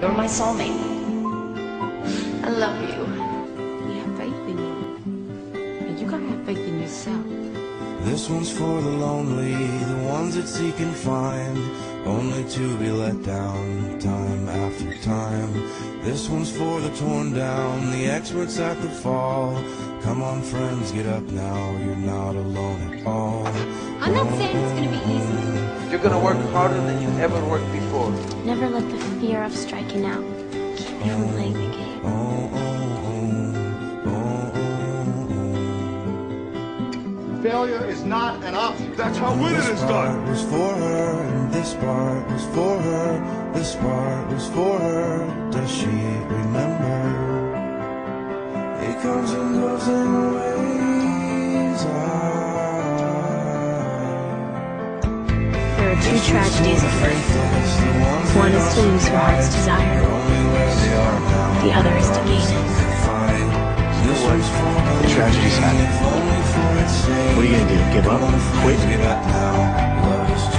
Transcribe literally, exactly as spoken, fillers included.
You're my soulmate. I love you. We have faith in you. And you gotta have faith in yourself. This one's for the lonely, the ones that seek and find, only to be let down time after time. This one's for the torn down, the experts at the fall. Come on friends, get up now, you're not alone at all. I'm not saying it's gonna be easy. You're gonna work harder than you ever worked before. Never let the fear of striking out keep you from playing the game. Oh, oh, oh, oh, oh. Failure is not an option. That's how winning is This done. part was for her, and this part was for her. This part was for her. Does she remember? It comes and goes in waves. There are two tragedies of life. One is to lose your heart's desire. The other is to gain it. The tragedy's happening. What are you gonna do? Give up? Quit?